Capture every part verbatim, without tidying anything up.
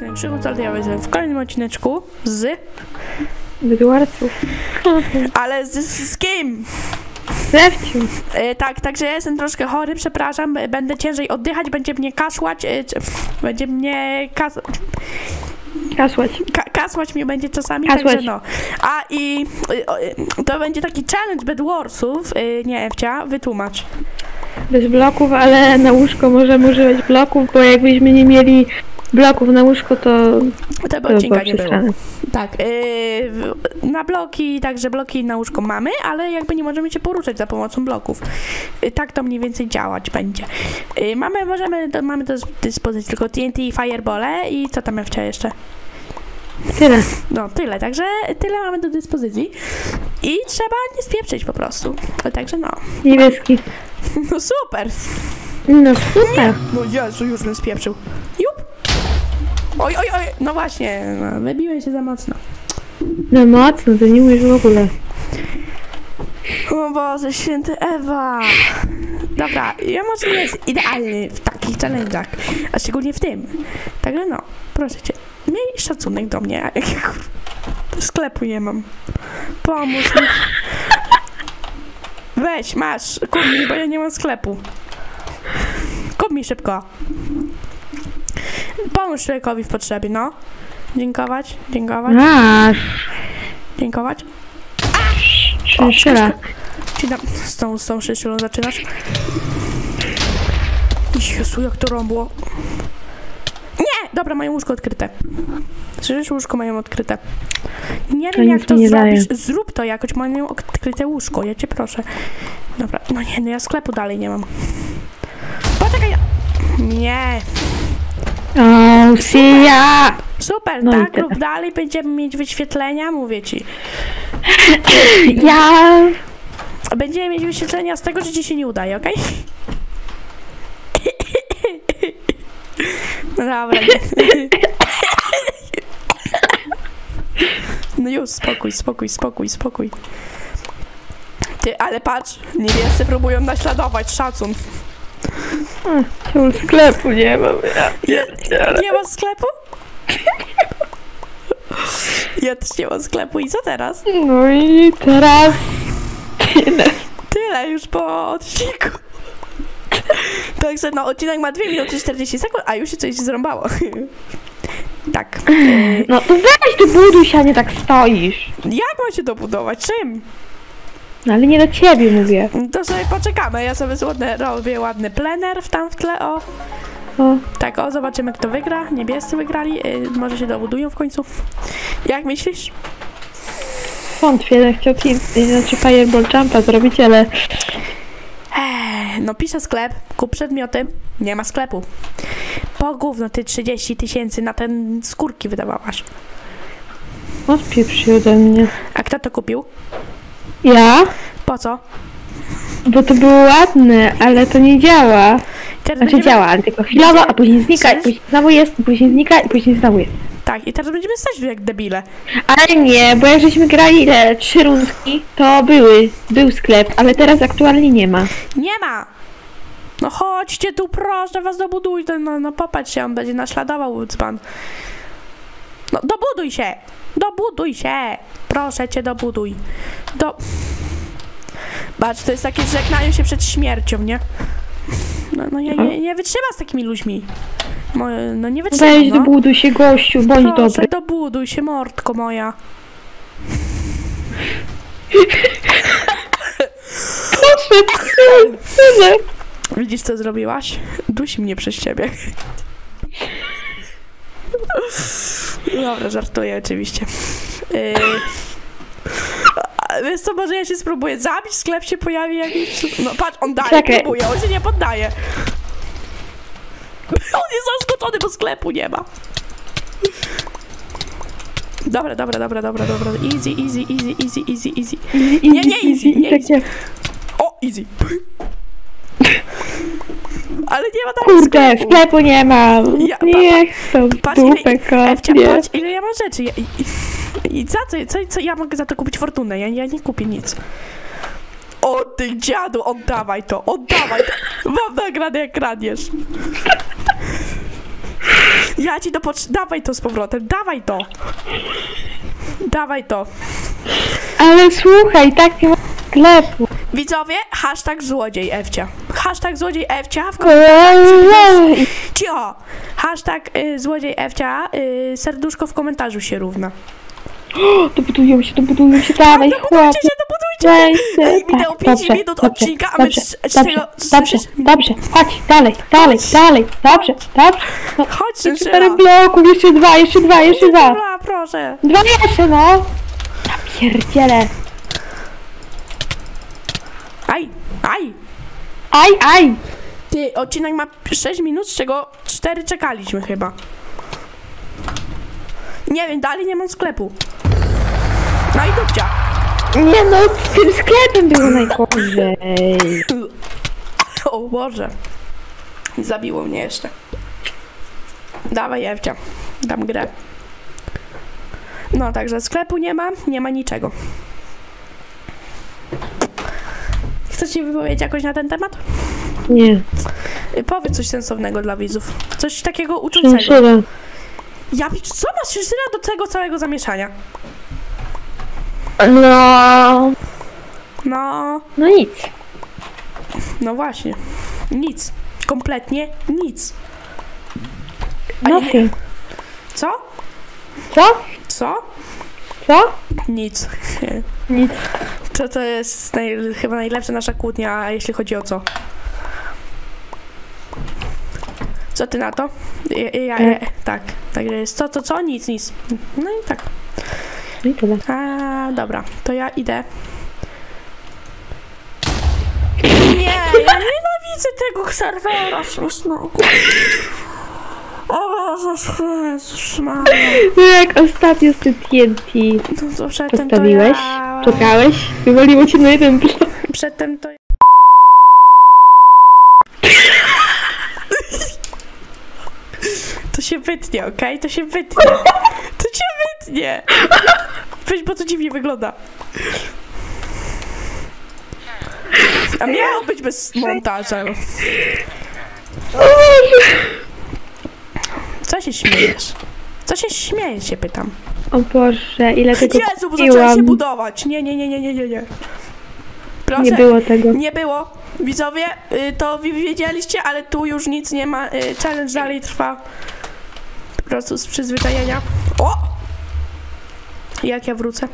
strony Krzychu Saltiowy w kolejnym odcineczku z... Bydłarców. Ale z, z kim? Zewciu. E, tak, także ja jestem troszkę chory, przepraszam, będę ciężej oddychać, będzie mnie kaszłać, e, czy, będzie mnie kas... Kasłać. Ka kasłać mi będzie czasami, Kasłać. także no. A i y, to będzie taki challenge Bedwarsów, y, nie Ewcia, wytłumacz. Bez bloków, ale na łóżko możemy używać bloków, bo jakbyśmy nie mieli bloków na łóżko, to... To by to odcinka nie było. przesrane. Tak, yy, na bloki, także bloki na łóżko mamy, ale jakby nie możemy się poruszać za pomocą bloków. Yy, tak to mniej więcej działać będzie. Yy, mamy, możemy, do, mamy do dyspozycji tylko T N T i Firebole i co tam Ewcia jeszcze? Tyle. No, tyle, także tyle mamy do dyspozycji i trzeba nie spieprzyć po prostu. Także no. Niebieski. No super! No super. No Jezu, już bym spieprzył. Jup! Oj, oj, oj! No właśnie, no, wybiłem się za mocno. No mocno, to nie mówisz w ogóle. O Boże, święty Ewa! Dobra, ja może nie jest idealny w takich challenge'ach, a szczególnie w tym. Także no, proszę cię, miej szacunek do mnie, jak ja kur... sklepu nie mam. Pomóż mi. Weź, masz, kup mi, bo ja nie mam sklepu. Kup mi szybko. Pomóż człowiekowi w potrzebie, no. Dziękować, dziękować, Aż. dziękować. Szyszyla. Czy tam z tą, z tą szyszylą zaczynasz? Jezu, jak to rąbło. Nie! Dobra, mają łóżko odkryte. Słyszysz? Łóżko mają odkryte. Nie To wiem, jak nic to mi nie zrobisz. daje. Zrób to jakoś, mają odkryte łóżko, ja cię proszę. Dobra, no nie, no ja sklepu dalej nie mam. Poczekaj! ja- Nie! O, Sia! Super, No i tak, tyle. rób dalej, będziemy mieć wyświetlenia, mówię ci. Ja... Będziemy mieć wyświetlenia z tego, że ci się nie udaje, okej? No dobra. No już, spokój, spokój, spokój, spokój. Ty, ale patrz, niebiescy próbują naśladować, szacun. Ciul sklepu nie mam. Ja, Nie, nie ma sklepu? Ja też nie mam sklepu i co teraz? No i teraz... Tyle. Tyle już po odcinku. Także no, odcinek ma dwie minuty czterdzieści sekund, a już się coś zrąbało. Tak. Yy, No to weź tu buduj się, a nie tak stoisz. jak ma się dobudować? Czym? No ale nie do ciebie mówię. To sobie poczekamy. Ja sobie ładne, robię ładny plener w tam w tle, o. O. Tak, o, zobaczymy kto wygra. Niebiescy wygrali. Yy, może się dobudują w końcu. Jak myślisz? Wątpię, chciał ci, znaczy Fireball Jumpa zrobić, ale... Eee, no piszę sklep, kup przedmioty. Nie ma sklepu. Po gówno ty trzydzieści tysięcy na ten skórki wydawałaś. Odpieprz się ode mnie. A kto to kupił? Ja? Po co? Bo to było ładne, ale to nie działa. Teraz Znaczy będziemy- działa, ale tylko chwilowo, a później znika, i Chcesz? później znowu jest, i później znika, i później znowu jest. Tak, i teraz będziemy stać jak debile. Ale nie, bo jak żeśmy grali ile? Trzy rundki, to były, był sklep, ale teraz aktualnie nie ma. Nie ma! No chodźcie tu, proszę was, dobuduj. No, no popatrz się, on będzie naśladował Woodspan. No dobuduj się! Dobuduj się! Proszę cię, dobuduj. Do... Patrz, to jest takie, że żegnają się przed śmiercią, nie? No, no ja nie, nie wytrzymam z takimi ludźmi. Mo, no nie wytrzymam, Weź, no. dobuduj się gościu, bądź Proszę, dobry. dobuduj się, mordko moja. Proszę, Widzisz, co zrobiłaś? Dusi mnie przez ciebie. Dobra, żartuję oczywiście. Yy... a Wiesz co, może ja się spróbuję zabić, sklep się pojawi jakiś... No patrz, on dalej Czekaj. próbuje, on się nie poddaje. On jest zaskoczony, bo sklepu nie ma. Dobra, dobra, dobra, dobra, dobra. Easy, easy, easy, easy, easy, easy. Nie, nie easy, nie easy. O, easy. Ale nie ma tam Kurde, sklepu. sklepu nie ma. Ja- Nie chcę Patrz, dupę ile, Ewcia, kopie. patrz, ile ja mam rzeczy. Ja, i, i, I za co, co, co ja mogę za to kupić fortunę? Ja, ja nie kupię nic. O ty dziadu, oddawaj to, oddawaj to. Mam nagrane jak kradniesz. Ja ci to potrz... Dawaj to z powrotem, dawaj to. Dawaj to. Ale słuchaj, tak nie ma sklepu. Widzowie, hashtag złodziej Ewcia. Hashtag złodziej Ewcia w Ojej. Cicho! Hashtag y, złodziej Ewcia, y, serduszko w komentarzu się równa. O, dobudują się, dobudują się, dawaj, chłopie. Dobudujcie się, dobudujcie się! Ej, wideo pięć Dobrze, minut dobrze, odcinka, a my dobrze, z, z dobrze, tego... dobrze, z, dobrze, chodź, dalej, dalej, dalej, dobrze, dobrze. No, Chodź, jeszcze Szyla. parę bloków, jeszcze dwa, jeszcze dwa, jeszcze dwa. Dobra, proszę. Dwa jeszcze, no. Ja pierdzielę. Aj, aj! Aj, aj. Ty, odcinek ma sześć minut, z czego cztery czekaliśmy chyba. Nie wiem, dalej nie mam sklepu. No i dupcia. Nie no, z tym sklepem było najgorzej. O Boże. Zabiło mnie jeszcze. Dawaj, Ewcia. Dam grę. No, także sklepu nie ma, nie ma niczego. Chcesz się wypowiedzieć jakoś na ten temat? Nie. Powiedz coś sensownego dla widzów. Coś takiego uczącego. Szynszyla. Ja pisz, co masz szynszyla do tego całego zamieszania? No. No, No nic. no właśnie. Nic. Kompletnie nic. A nie- Nothing. Co? Co? Co? Co? Nic. Nic. To, to jest naj, chyba najlepsza nasza kłótnia, a jeśli chodzi o co? Co ty na to? Ja, ja, ja, tak, tak jest. Co, to co? Nic, nic. No i tak. No i tyle. A, dobra, to ja idę. Nie, ja nienawidzę tego serwera śmiesznego. O Jezus Maria. No jak ostatnio z tym T N T. No to przedtem to Postawiłeś? ja... Czekałeś? Wywaliło cię na jeden blok. Przedtem to ja... To się wytnie, okej? Okay? To się wytnie. To się wytnie. Weź, bo to dziwnie wygląda. A miało być bez montaża. Co się śmiejesz? Co się śmiejesz, się pytam. O Boże, ile tego Jezu, bo zaczęła się kupiłam. budować. Nie, nie, nie, nie, nie, nie, nie. Proszę. Nie było tego. Nie było. Widzowie, y, to wy wiedzieliście, ale tu już nic nie ma. Y, challenge dalej trwa. Po prostu z przyzwyczajenia. O! Jak ja wrócę?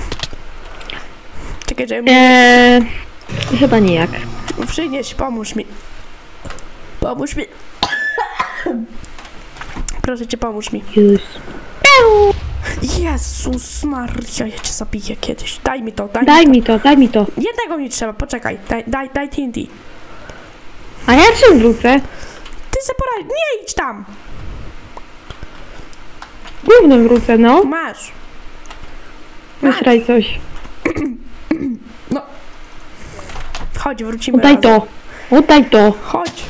Czekaj, że Eee, chyba nijak. przynieś, pomóż mi. Pomóż mi. Proszę cię, pomóż mi. Już. Jezus Maria, ja cię zabiję kiedyś. Daj mi to, daj, Daj mi mi to, daj mi to. to. Jednego mi trzeba, poczekaj. Daj, daj, daj T N T. A ja czym wrócę? Ty se poradź. Nie idź tam. Głównym wrócę, no. Masz. Wysraj coś. No. Chodź, wrócimy Oddaj razem. to. Oddaj to. Chodź.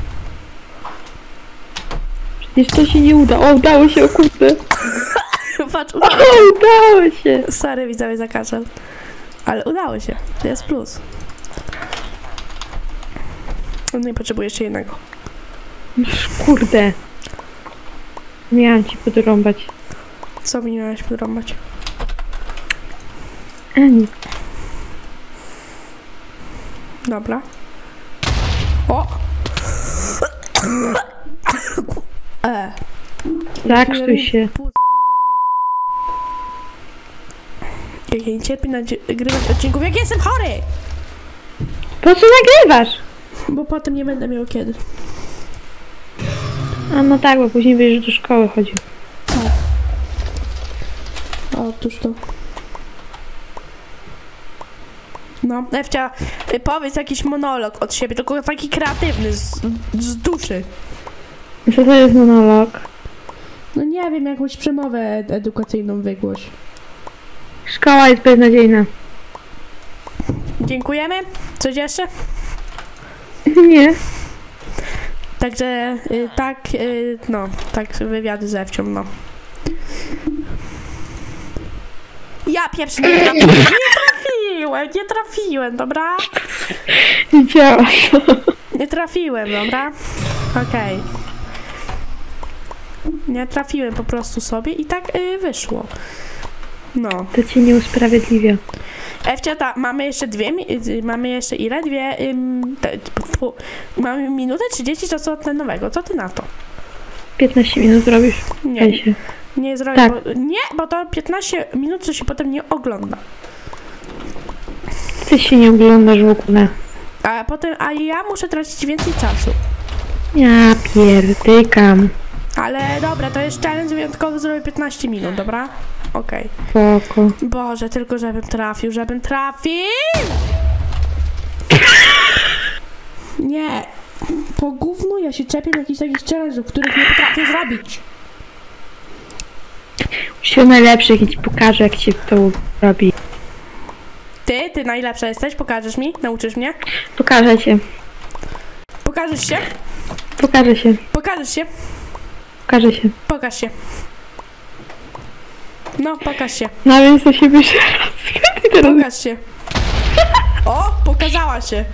Przecież to się nie uda. O, udało się, o kurde. Patrz, O, udało się. udało się. Sorry, widzowie, za kaszel. Ale udało się. To jest plus. No i potrzebuję jeszcze jednego. Kurde. Miałam ci podrąbać. Co mi miałeś podrąbać? A nic. Dobra. O! E. Zakrztuj się. Jak ja nie cierpię nagrywać odcinków, jak jestem chory! Po co nagrywasz? Bo potem nie będę miał kiedy. A no tak, bo później będziesz do szkoły chodził. Otóż to. No, Ewcia, y, powiedz jakiś monolog od siebie, tylko taki kreatywny, z, z duszy. Co to jest monolog? No nie wiem, jakąś przemowę ed edukacyjną wygłoś. Szkoła jest beznadziejna. Dziękujemy. Coś jeszcze? Nie. Także y, tak, y, no, tak wywiady z Ewcią, no. Ja pierwszy nie trafiłem, nie trafiłem, nie trafiłem, dobra? Widziałaś. Nie trafiłem, dobra? Okej. Okay. Nie trafiłem po prostu sobie i tak y, wyszło. No. To cię nie usprawiedliwia. Ewcia, ta, mamy jeszcze dwie, mi- y, mamy jeszcze ile? Dwie, ym, te, pu, mamy minutę trzydzieści czasu nowego. Co ty na to? piętnaście minut zrobisz. Nie, Się. nie zrobię, Tak. bo, nie, bo to piętnaście minut, co się potem nie ogląda. Ty się nie oglądasz w ogóle. A potem, a ja muszę tracić więcej czasu. Ja pierdykam. Ale dobra, to jest challenge wyjątkowy, zrobię piętnaście minut, dobra? Okej. Spoko. Boże, tylko żebym trafił, żebym trafił! Nie. Po gównu ja się czepię jakichś takich challenge'ów, których nie potrafię zrobić. Usił najlepszych i ci pokażę, jak się to robi. Ty, ty najlepsza jesteś? Pokażesz mi? Nauczysz mnie? Pokażę cię. Pokażesz się? Pokażę się. Pokażesz się? Pokażę się. Pokaż się. No, pokaż się. No więc to się wyszło. Pokaż się. O, pokazała się.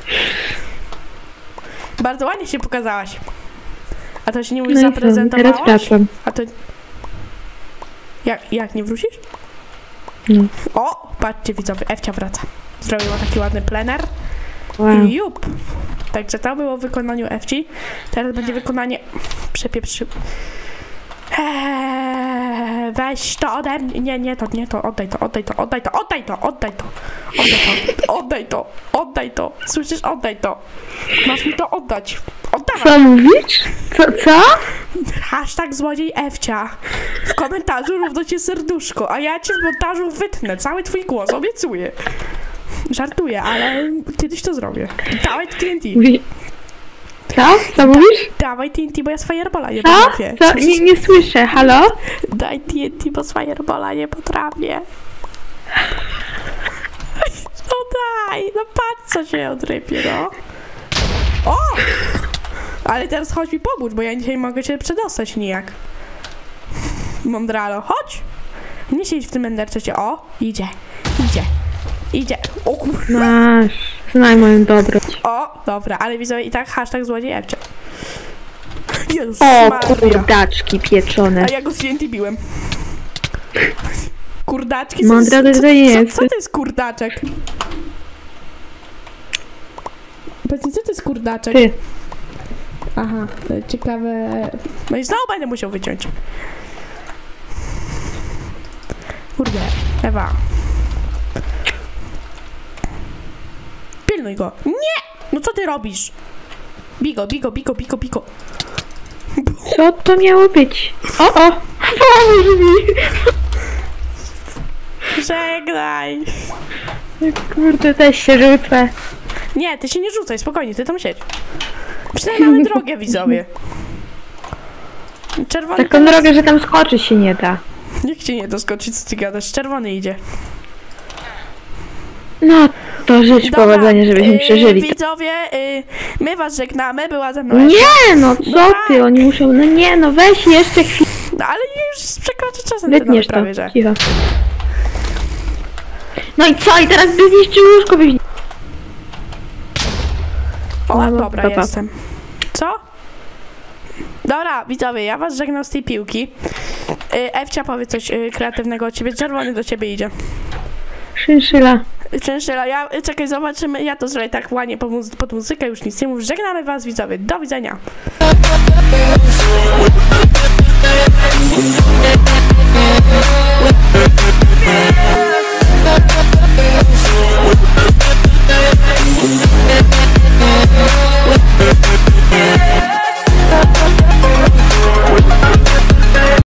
Bardzo ładnie się pokazałaś. A to się nie mówi No i co? zaprezentowałaś? Teraz wracam. A to... Jak, jak, nie wrócisz? No. O, patrzcie widzowie, Ewcia wraca. Zrobiła taki ładny plener. Wow. I jup. Także to było w wykonaniu Ewci. Teraz będzie wykonanie... Przepieprzy... Eee, weź to ode mnie. Nie, nie, to nie to. Oddaj to, oddaj to, oddaj to, oddaj to, oddaj to. Oddaj to, oddaj to, oddaj to. Słyszysz? Oddaj to. Masz mi to oddać. Oddawaj. Co mówisz? Co? Co? Hashtag złodziej Ewcia. W komentarzu równo cię serduszko, a ja cię w montażu wytnę. Cały twój głos, obiecuję. Żartuję, ale kiedyś to zrobię. Dawaj T N T. Mówi... Co? Co mówisz? Dawaj T N T, bo ja z Firebola nie Co? potrafię. Co? Nie, nie słyszę. Halo? Daj T N T, bo z Firebola nie potrafię. No daj, no patrz co się odrypie, no. O! Ale teraz chodź mi pomóż, bo ja dzisiaj mogę się przedostać nijak. Mądralo, chodź! Nie siedź w tym enderczecie. O, idzie, idzie, idzie. O kurwa. Masz. Znaj moją dobroć. O, dobra, ale widzowie i tak hashtag złodziej Ewcia. Jezus O, Maria. kurdaczki pieczone. A ja go z T N T biłem. Kurdaczki? Co, Mądra co, to co, jest. co to jest kurdaczek? Powiedz mi, co to jest kurdaczek? Ty. Aha, to ciekawe... No i znowu będę musiał wyciąć. Kurde, Ewa. Pilnuj go. Nie! No co ty robisz? Bigo, bigo, bigo, bigo, bigo. Co to miało być? O, o! Pomóż mi! Żegnaj. Kurde, też się rzucę. Nie, ty się nie rzucaj, spokojnie, ty tam siedź. Przynajmniej mamy drogę, widzowie. Czerwony... Taką drogę, że tam skoczyć się nie da. Nikt cię nie doskoczy, co ty gadasz. Czerwony idzie. No, to życz powodzenia, żebyśmy yy, przeżyli. Widzowie, yy, my was żegnamy, była ze mną Ewcia. Nie, no co ty, oni muszą, no nie, no weź jeszcze chwilę. No ale już przekroczy czasem ten Wytniesz to, prawie, że. cicho. No i co, i teraz by zniszczył łóżko, byś... O, No, dobra, dobra. jestem. Co? Dobra, widzowie, ja was żegnam z tej piłki. Yy, Ewcia, powie coś yy, kreatywnego od ciebie. Czerwony do ciebie idzie. Szynszyla. Czynszela, ja, czekaj, zobaczymy, ja to zrobię tak ładnie pod, muzy pod muzykę, już nic nie mów. Żegnamy was, widzowie, do widzenia. We'll be right back.